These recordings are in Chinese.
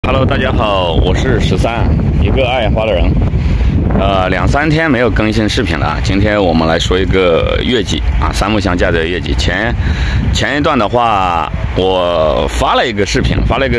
Hello， 大家好，我是13，一个爱花的人。2-3天没有更新视频了。今天我们来说一个月季啊，三木箱架的月季。前一段的话，我发了一个视频，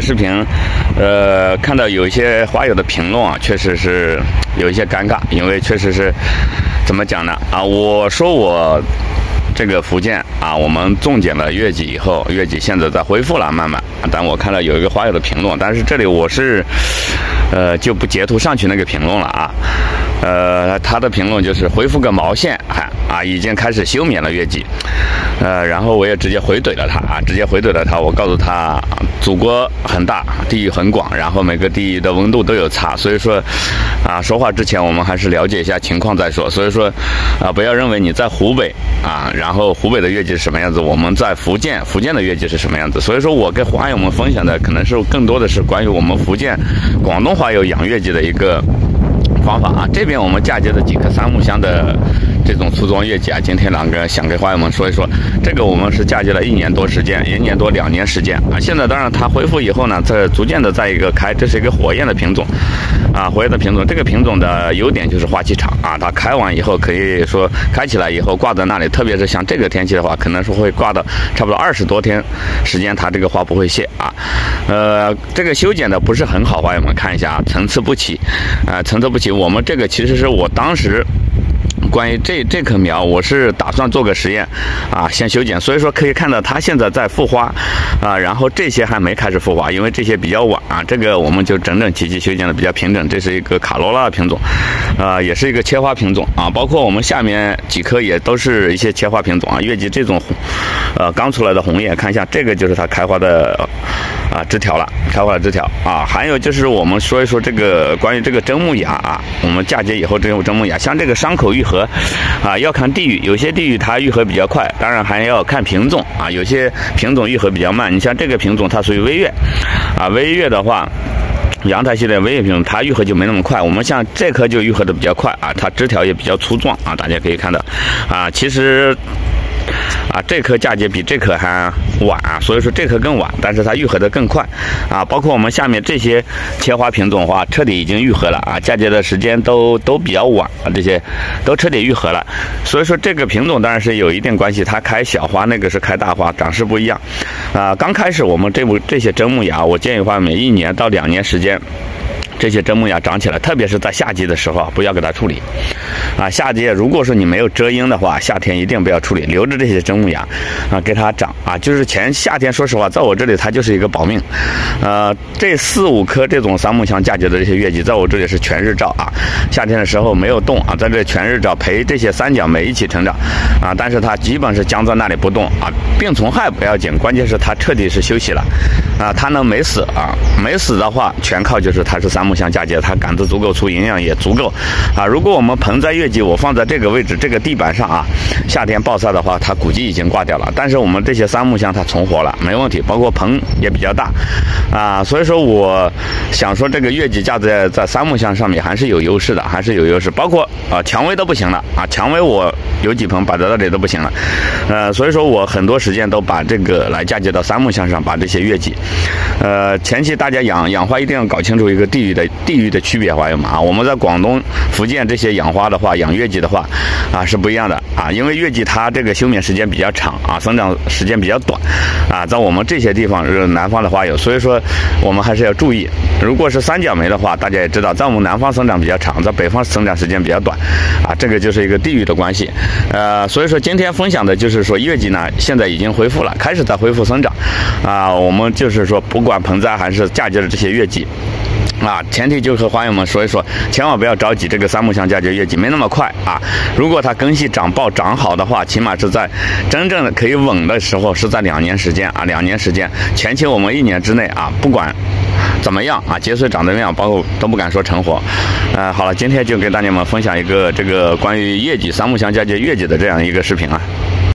看到有一些花友的评论啊，确实是有一些尴尬，因为确实是怎么讲呢？我说我这个福建啊，我们种剪了月季以后，月季现在在恢复了，慢慢。但我看到有一个花友的评论，但是这里我是就不截图上去那个评论了啊。他的评论就是恢复个毛线，已经开始休眠了月季。然后我也直接回怼了他，我告诉他，祖国很大，地域很广，然后每个地域的温度都有差，所以说说话之前我们还是了解一下情况再说。所以说不要认为你在湖北然后湖北的月季是什么样子，我们在福建的月季是什么样子。所以说我跟花友们分享的可能是更多的是关于我们福建、广东花友养月季的一个方法这边我们嫁接的几颗三木箱的这种粗装月季今天想给花友们说一说。这个我们是嫁接了1年多时间，1年多2年时间现在当然它恢复以后呢，这逐渐的在一个开，这是一个火焰的品种火焰的品种。这个品种的优点就是花期长它开完以后可以说开起来以后挂在那里，特别是像这个天气的话，可能是会挂到差不多20多天时间，它这个花不会谢这个修剪的不是很好，花友们看一下层次不齐我们这个其实是我当时关于这棵苗，我是打算做个实验先修剪，所以说可以看到它现在在复花然后这些还没开始复花，因为这些比较晚这个我们就整整齐齐修剪的比较平整。这是一个卡罗拉品种也是一个切花品种包括我们下面几棵也都是一些切花品种月季这种刚出来的红叶，看一下这个就是它开花的枝条了，开花的枝条还有就是我们说一说这个关于这个针木芽我们嫁接以后这种针木芽，像这个伤口愈合要看地域，有些地域它愈合比较快，当然还要看品种有些品种愈合比较慢。你像这个品种它属于微月微月的话，阳台系列微叶品种它愈合就没那么快，我们像这棵就愈合的比较快它枝条也比较粗壮大家可以看到其实这棵嫁接比这棵还晚所以说这棵更晚，但是它愈合的更快包括我们下面这些切花品种的话，彻底已经愈合了嫁接的时间都比较晚这些都彻底愈合了。所以说这个品种当然是有一定关系，它开小花，那个是开大花，长势不一样刚开始我们这些针木芽，我建议花每1年到2年时间，这些针木芽长起来，特别是在夏季的时候不要给它处理夏季如果说你没有遮阴的话，夏天一定不要处理，留着这些针木芽给它长就是夏天说实话在我这里它就是一个保命这4-5颗这种三木箱嫁接的这些月季，在我这里是全日照夏天的时候没有动在这全日照陪这些三角莓一起成长但是它基本是僵在那里不动病虫害不要紧，关键是它彻底是休息了它能没死没死的话全靠就是它是三木箱嫁接，它杆子足够粗，营养也足够如果我们盆栽月季我放在这个位置这个地板上夏天暴晒的话，它估计已经挂掉了。但是我们这些三木箱它存活了，没问题，包括盆也比较大所以说我想说这个月季架在三木箱上面还是有优势的，包括蔷薇都不行了蔷薇我有几盆摆在那里都不行了所以说我很多时间都把这个来嫁接到三木箱上，把这些月季前期大家养花一定要搞清楚一个地域的区别，花友们我们在广东、福建这些养花的话，养月季的话是不一样的因为月季它这个休眠时间比较长生长时间比较短在我们这些地方是南方的花友，所以说我们还是要注意。如果是三角梅的话，大家也知道在我们南方生长比较长，在北方生长时间比较短这个就是一个地域的关系所以说今天分享的就是说月季呢现在已经恢复了，开始在恢复生长我们就是说不管盆栽还是嫁接的这些月季前提就和花友们说一说，千万不要着急，这个三木箱嫁接月季没那么快如果它根系长爆长好的话，起码是在真正的可以稳的时候是在2年时间2年时间，前期我们1年之内不管怎么样结穗长得怎么样，包括都不敢说成活好了，今天就给大家们分享一个这个关于月季三木箱嫁接月季的这样一个视频